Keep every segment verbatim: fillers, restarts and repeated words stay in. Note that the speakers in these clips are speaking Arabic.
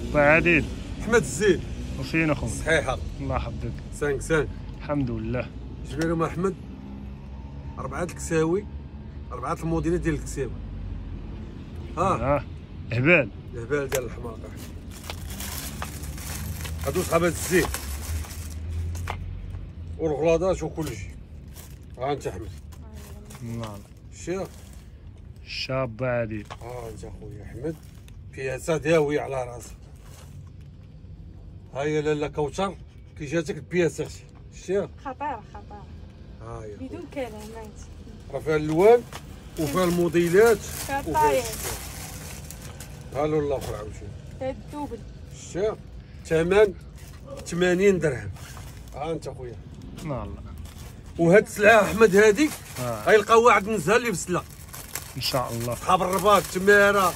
با عادل احمد الزيد وفين اخويا؟ صحيحه الله يحفظك. سانك سانك الحمد لله. جبنا لهم احمد اربعه الكساوي، اربعه الموديلات ديال الكساوي. ها اه هبال الهبال ديال الحماقه. هادو صحابات الزيت والغلاضات وكلشي. ها انت احمد نعم الشيخ شاب عادل. ها انت اخويا احمد بياسه داوي على راسك. ها هي لاله كوثر كي جاتك البياسه اختي الشيخ خطيره خطيره ها هي بدون كلمات. راه فيها الالوان وفيها الموديلات فيها وفيها الطاير ها لون الاخر عاوتاني فيها الدوبل. الشيخ ثمن ثمانين درهم. ها انت اخويا نعم وهاد السلعه احمد هاديك آه. غيلقاو واحد النزهه اللي في السلا ان شاء الله. صحاب الرباط تماره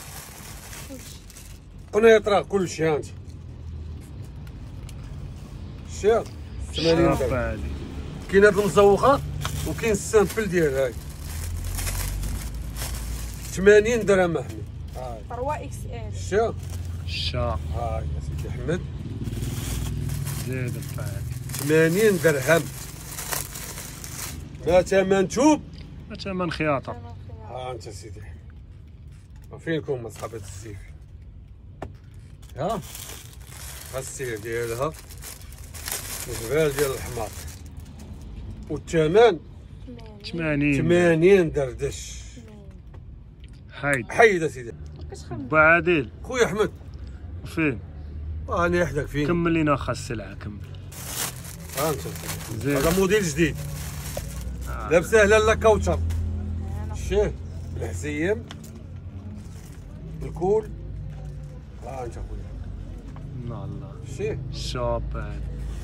قنيطره كلشي. ها انت الشيخ ثمانين شاب درهم. عادل. كاين هاد المزوقه وكاين السامبل ديالها هاي ثمانين درهم احمد. ها ثروة اكس ال. الشيخ شاب ها يا سيدي احمد زيد بعد ثمانين درهم. ما ثمن توب ثمن خياطه. ها انت سيدي فينكم اصحاب الزيف. ها ها السير ديالها والغبال ديال الحمار والثمن ثمانين. ثمانين دردش. حيد حيد سيدي با عادل. خويا احمد وفين؟ راني حداك فين. كمل لينا واخا السلعه كمل. ها انت سيدي زين. هذا موديل جديد آه. لابسه لاله كوثر الشيخ الحزيم الكول. ها انت اخويا الله الشيخ شاب عادل.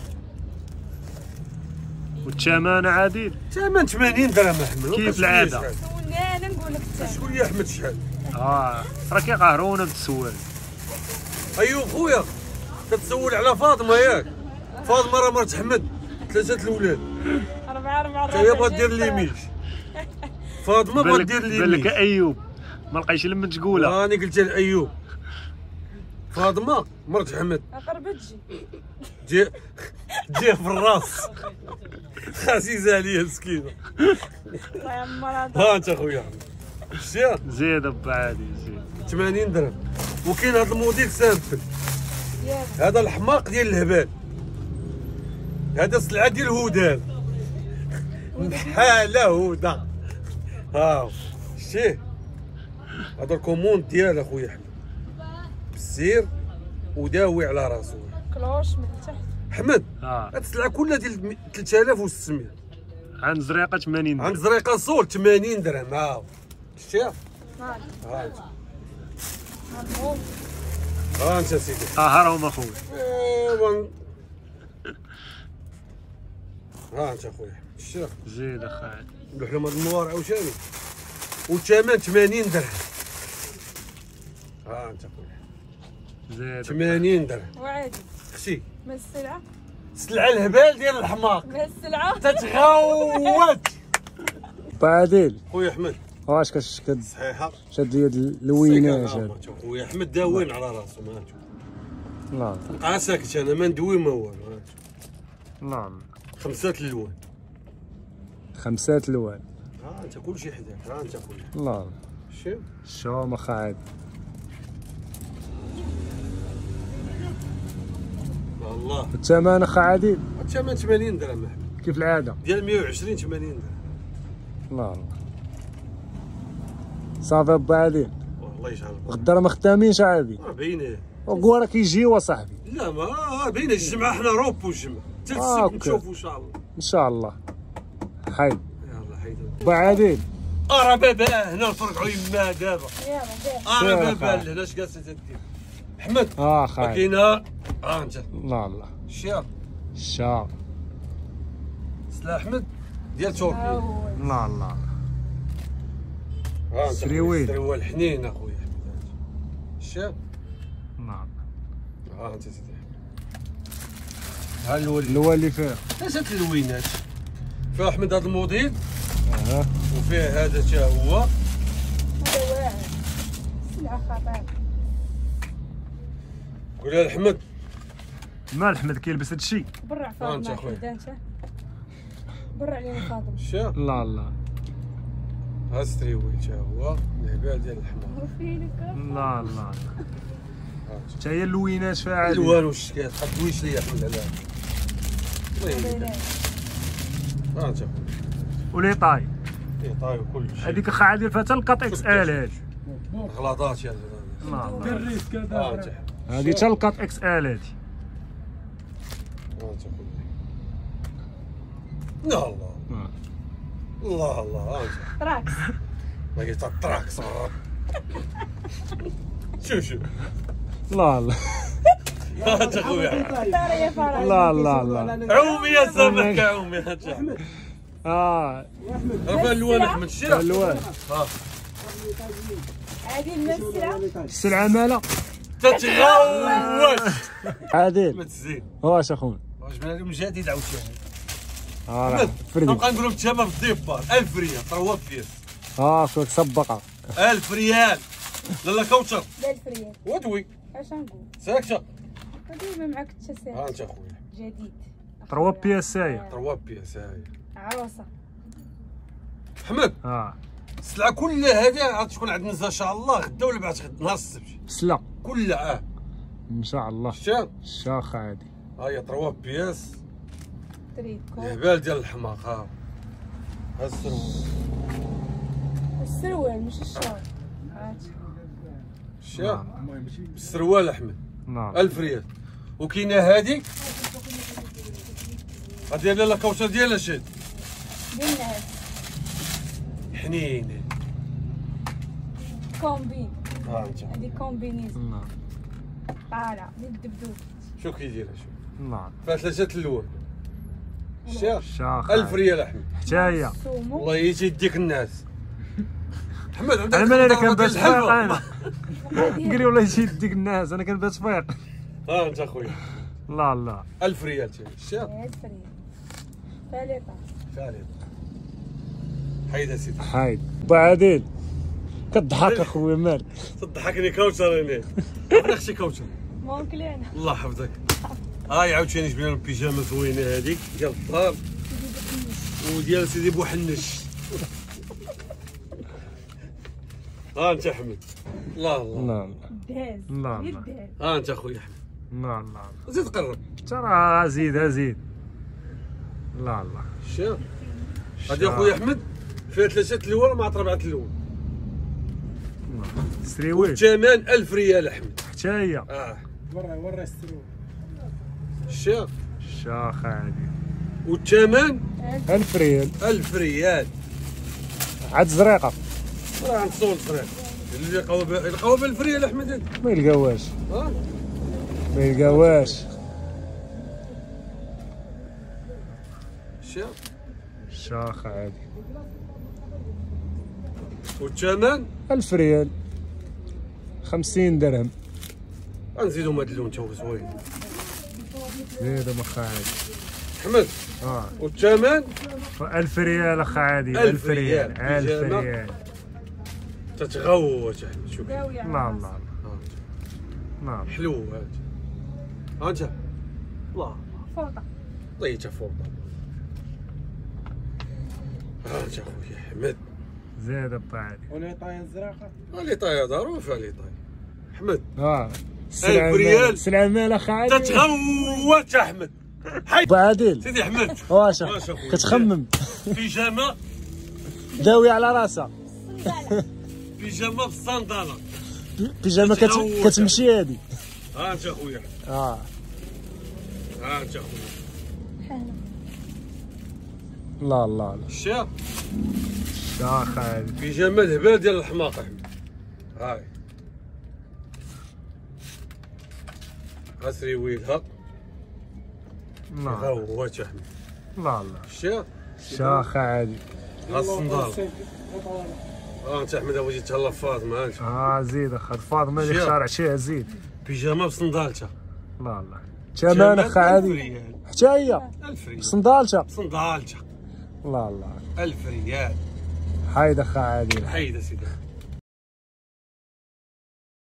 والثمن عادل ثمن ثمانين درهم احمد. كيف العادة. سولني انا نقول لك الثمن. شويه احمد شحال. اه راه كيقهرونا بالتسوال. ايوب خويا كتسول على فاطمه ياك. فاطمه راه مرت احمد ثلاثه الاولاد. أربعة أربعة هي بغات دير ليميش. فاطمه بغات دير بالك ليميش. ايوب ما لقيتش لما تقولها. راني قلت لايوب فاطمه مرت احمد قربت تجي. جي جي في الراس خسيسه عليا مسكينه. الله يعمرها. ها انت اخويا الشيخ زيد با عادل زيد. ثمانين درهم. وكاين هذا الموديل سامبل يلا هذا الحماق ديال الهبال. هذا السلعه ديال الهدال بحاله هدى. ها شتيه هذا الكوموند ديال اخويا احمد بالسير وداوي على راسو. كلوش من تحت. احمد اه هاد السلعه كلها ديال ثلاثة آلاف وستمية. عن زريقه ثمانين. عند زريقه صول ثمانين درهم. ها شتيه مالك ها انت مرموم. ها انت سيدي. قهرهم اخويا. ايوا ها انت اخويا الشيخ زيد اخويا. نروح لهم هاد النوار عاوتاني والثمن ثمانين درهم. ها انت اخويا زيد ثمانين درهم. وعادي اختي ما السلعة سلعه الهبال ديال الحماق ما السلعة. تتغوت. با عادل خويا احمد واش كتشكد صحيحه شاد لي هاد اللوينات هاد. خويا احمد داوين على راسو. ما لا بقى ساكت انا ما ندوي ما والو. لا خمسه الالوان. خمسات الوان. ها انت كلشي حداك. ها انت خويا لا شوف شو ما خاعد. والله الثمن اخا عادل الثمن ثمانين درهم احمد كيف العاده. ديال مية وعشرين ثمانين درهم. لا صافي با عادل والله يجعل البركه. غدا راه ما خدامينش عادي. راه باينه. وكوا راه كيجيو صاحبي لا ما آه باينه الجمعه حنا روبو الجمعه حتى آه، السبت أوكي. نشوفوا ان شاء الله. ان شاء الله. حيد يلا حيدو. با عادل. اه راه بابا هنا نفرقعوا يما دابا. يلا دير. اه سير راه أخا. بابا هنا اش جالسه تدير. احمد اه ما خايب. كاينه. اه انت لا لا الشيا الشا. سلا احمد ديال تركيا. لا لا ها انت سريوين. سريوال حنين اخويا احمد. الشيا لا ها انت سيدي ها الولي الاول اللي فيه. ثلاثه الوينات. فيها احمد هذا الموديل اه وفيه هذا حتى هو. هذا واعر. سلعة خطيرة. قول يا احمد. مال احمد كيلبس هادشي. برع آه، أنت فاطمه أخوي. حدا انت. برع علينا فاطمه. شا لا لا ها ستريويل تا هو الهبال ديال الحمار. وفينك لا لا حتى هي اللوينات فيها عادي. الوان والشكال تحط ويش ليا احمد على الله يهديك. ها انت اخويا ولي طاي ايه طاي وكل شيء. هذيك الخاعه ديال فيها حتى القط اكس ال هادي. غلاطات يا لا لا ها انت هادي حتى القط اكس ال هادي. ها انت اخويا. لا الله آه. الله الله ها انت راكس. لقيت الطراك صغار. شوف شوف لا لا ها انت اخويا. دار يا فرح. لا لا لا عومي يا سمك عومي ها انت. اه راه الوان احمد الشيرة. الوان ها عادي نمثلها. السلعه مالا تتغوت عادل ما تزيد. واش اخويا واش بان لهم جديد عاوتاني. اه راه احمد فردي نبقى نقول لك تما في الديبار ألف ريال تروا فيس. اه شوك سبقه ألف ريال لالا كوثر لا الفريال. ودوي اش نقول؟ ساكته. ديما معاك التساهل. ها انت اخويا جديد. تروا بياس ساير. تروا بيس هاي. عروسه. احمد اه السلعه كلها هذه غتكون عندنا ان شاء الله غدا ولا بعد غد نهار السبت سلا كلها. اه ان شاء الله شتي الشاخ عادي. ها هي تروا بيس تريكو. الهبال ديال الحماق. ها ها السروال. السروال مش الشال. عرفتي. شتي السروال احمد نعم ألف ريال. وكاينه هذيك هذه لالا كوثر ديالها شاد ديال الناس. حنينه. كومبين. ها انت هذه كومبينيزم. نعم طالعه من الدبدوب. شو كيديرها شوف نعم فيها ثلاثه الوان. شتي الشاخ ألف عادي. ريال احمد. حتى هي سومو. والله يجي يديك الناس. احمد عندك انا مالي انا خضار كنبات ديال فايق الحلوى. انا قال لي والله يجي يديك الناس انا كنبات فايق. ها انت اخويا لا لا ألف ريال تاني. شتي ألف ريال. ثالثه. فعلا حيد سيدي. حايد با عادل كضحك اخويا مالك. تضحكني كوثر هنا. عرفتي اختي كوثر ممكن انا. الله يحفظك. هاي عاوتاني جبنا لهم بيجامه زوينه هذيك ديال الدار وديال سيدي بوحنش. ها انت احمد. الله الله. لا داز. لا غير لا. داز. ها انت اخويا احمد لا لا زيد قرب. ترى زيد زيد. لا لا شتي هادي اخويا احمد فيها ثلاثه الوان مع اربعه الوان. سريويل الثمن ألف ريال احمد. حتى هي اه ورا ورا استرو. شتي الشاخ عادي. والثمن ألف ريال ألف ريال. عاد زريقه راه عند صول صغير اللي لقاوها ب- لقاوها ب ألف ريال احمد. ما يلقاوهاش ها ما يلقاوهاش. شتي الشاخ عادي. والثمن ألف ريال خمسين درهم. غنزيدهم هاد اللون تا هو زوين. زيد مخا عادي. احمد اه والثمن ألف ريال اخا عادي. ألف ألف ريال. ريال ألف بيجامة. ريال. تتغوت احمد. شوف داوية. لا لا ها نعم حلو هاد. ها انت الله فوطه. طيت فوق. ها انت اخويا احمد. زيد با عادي. ولا طاين زراقه. اللي طاي ظروف اللي طاي. احمد اه ألف ريال. سلعة مال اخا عادي. تتغوت احمد. حي با عادل سيدي احمد واش واش أخويا؟ كتخمم بيجامه داوي على راسها. بيجامه بالصنداله. بيجامه كت... كتغوت. كتمشي هادي. ها انت اخويا. اه ها انت اخويا. حاله. لا لا لا الشا شاخ عادي. بيجامه الهبال ديال الحماق احمد. هاي ها سريويل ها لا غوت احمد. لا لا الشا شاخ عادي. ها الصندال. ها انت احمد بغيتي تهلا في فاطمه. ها انت اه زيد اخا فاطمه اللي شيخ. اختار عشيه زيد. بيجامه بصندالته. لا لا ثمن اخا عادي. ريال. حتى هي ألف ريال صندالته. صندالته. لا لا ألف ريال. حايد اخا عادي. حيد سيدي.